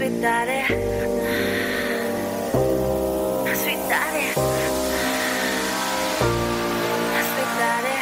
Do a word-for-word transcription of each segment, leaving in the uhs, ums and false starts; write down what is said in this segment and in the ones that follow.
Sweet daddy. Sweet daddy. Sweet daddy.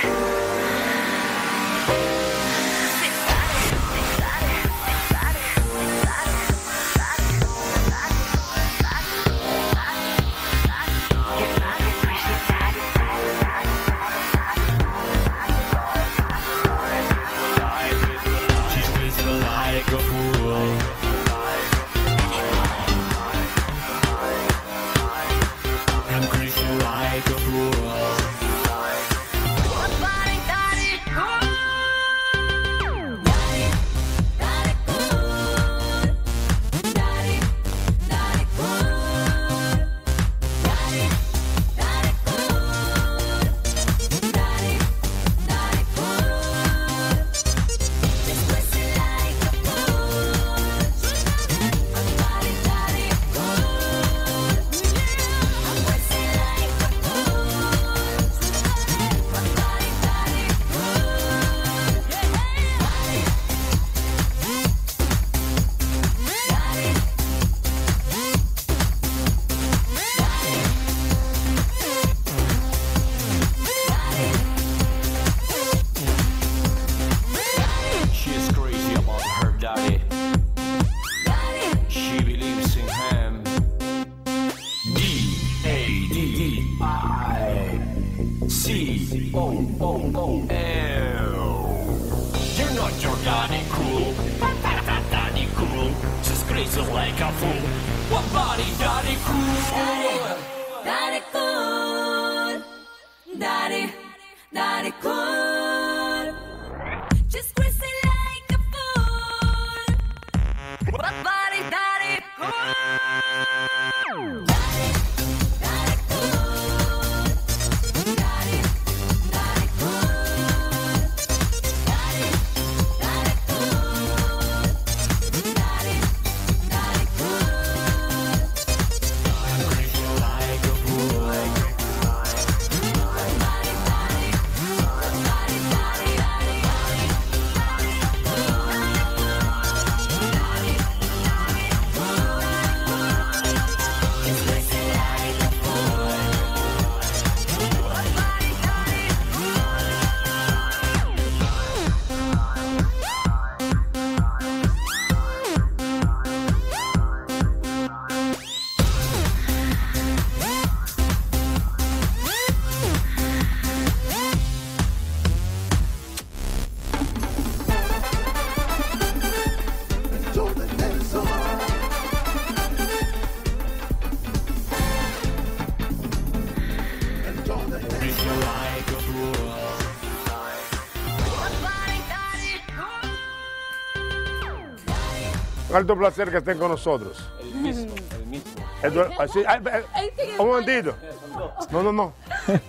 Un alto placer que estén con nosotros. El mismo, el mismo. Esto, así, ay, ay, un momentito. No, no, no.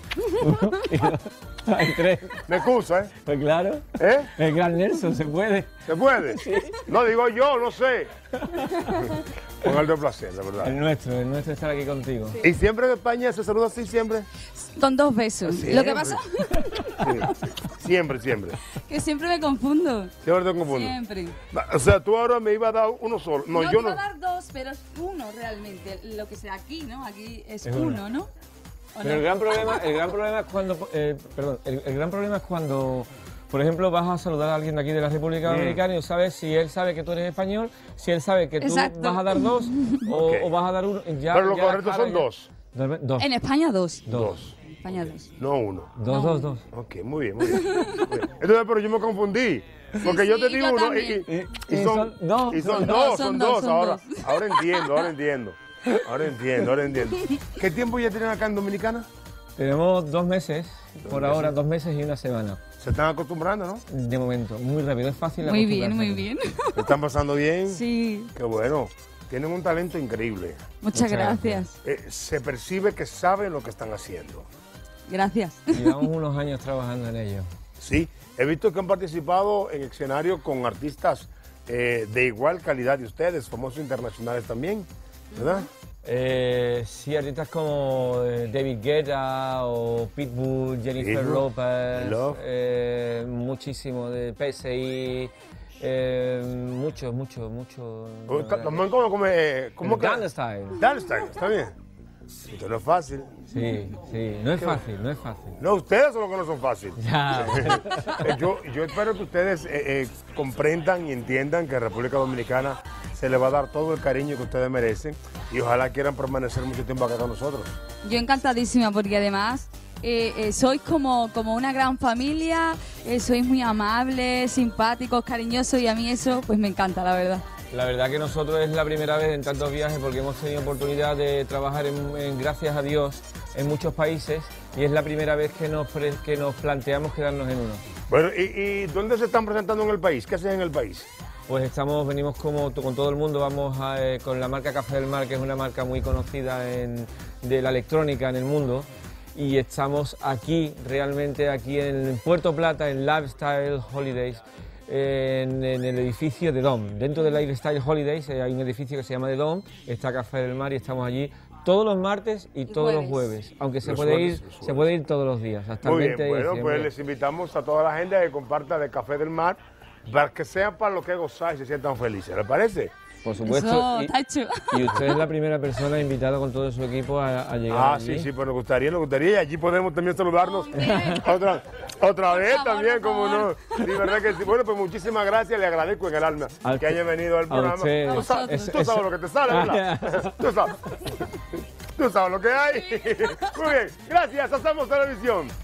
Hay tres. Me excusa, ¿eh? Pues claro. ¿Eh? El gran Nelson, ¿se puede? ¿Se puede? Sí. No, digo yo, no sé. Un alto placer, la verdad. El nuestro, el nuestro estar aquí contigo. Sí. ¿Y siempre en España se saluda así, siempre? Con dos besos. Siempre. Lo que pasa Sí. Siempre, siempre. que siempre me confundo. Siempre te confundo. Siempre. O sea, tú ahora me ibas a dar uno solo. No, No, yo te iba no. a dar dos, pero es uno realmente. Lo que sea aquí, ¿no? Aquí es, Es uno, uno. ¿no? ¿O Pero no? el gran problema, el gran problema es cuando, eh, perdón, el, el gran problema es cuando, por ejemplo, vas a saludar a alguien de aquí de la República Mm. Dominicana y no sabes si él sabe que tú eres español, si él sabe que tú Exacto. vas a dar dos o, Ok. o vas a dar uno. Ya, Pero lo ya la correcto cara son ya- dos. Dos. Dos. En España dos. Dos. En España dos. No uno. Dos, dos, dos. Ok, muy bien, muy bien. Muy bien. Entonces, pero yo me confundí. Porque Sí, yo te sí, digo yo uno y, también. y- y Y son, son dos. y son Son dos, dos, son son dos. dos, son Ahora, dos. ahora entiendo, ahora entiendo. Ahora entiendo, ahora entiendo. ¿Qué tiempo ya tienen acá en Dominicana? Tenemos dos meses, por meses. ahora, dos meses y una semana. Se están acostumbrando, ¿no? De momento, muy rápido, es fácil Muy bien, acostumbrarse. muy bien. ¿Se están pasando bien? Sí, Qué bueno. Tienen un talento increíble. muchas, Muchas gracias. Eh, se percibe que saben lo que están haciendo. Gracias. Llevamos unos años trabajando en ello. Sí, he visto que han participado en escenario con artistas eh, de igual calidad de ustedes, famosos internacionales también, ¿verdad? Eh, sí, artistas como eh, David Guetta o Pitbull, Jennifer Pitbull, Lopez, Love. eh, muchísimo de P S I, Eh, mucho, mucho, mucho. ¿Cómo, cómo, cómo, cómo que? Gangnam Style. Gangnam Style, está bien. Esto no es fácil. Sí, sí, no es fácil, no es fácil. No, ustedes son los que no son fáciles. Ya. yo, yo espero que ustedes eh, eh, comprendan y entiendan que a República Dominicana se le va a dar todo el cariño que ustedes merecen y ojalá quieran permanecer mucho tiempo acá con nosotros. Yo encantadísima porque además eh, eh, sois como, como una gran familia, eh, sois muy amables, simpáticos, cariñosos y a mí eso pues me encanta, la verdad. La verdad que nosotros es la primera vez en tantos viajes porque hemos tenido oportunidad de trabajar, en, en, gracias a Dios, en muchos países y es la primera vez que nos, pre, que nos planteamos quedarnos en uno. Bueno, ¿y, ¿y dónde se están presentando en el país? ¿Qué hacen en el país? Pues estamos, venimos como con todo el mundo, vamos a, eh, con la marca Café del Mar, que es una marca muy conocida en, de la electrónica en el mundo, y estamos aquí, realmente aquí en Puerto Plata, en Lifestyle Holidays, en, en el edificio de Dom. Dentro de Lifestyle Holidays eh, hay un edificio que se llama The Dom, está Café del Mar y estamos allí todos los martes y, y todos jueves. los jueves, aunque se puede, ir, se puede ir todos los días, hasta Muy el veinte bien, de bueno, diciembre. pues les invitamos a toda la gente a que comparta de Café del Mar para que sean para lo que gozar y se sientan felices, ¿les parece? Por supuesto, Eso, y, tacho. y usted es la primera persona invitada con todo su equipo a, a llegar Ah, allí. sí, sí, pues nos gustaría, nos gustaría, y allí podemos también saludarnos Hombre. otra, otra vez favor, también, por como no. favor. Sí, verdad que sí. Bueno, pues muchísimas gracias, le agradezco en el alma A que usted- haya venido al a programa. usted. Tú sabes, Es- tú sabes es- lo que te sale, ¿verdad? Tú sabes. Tú sabes lo que hay. Muy bien, gracias, hacemos televisión.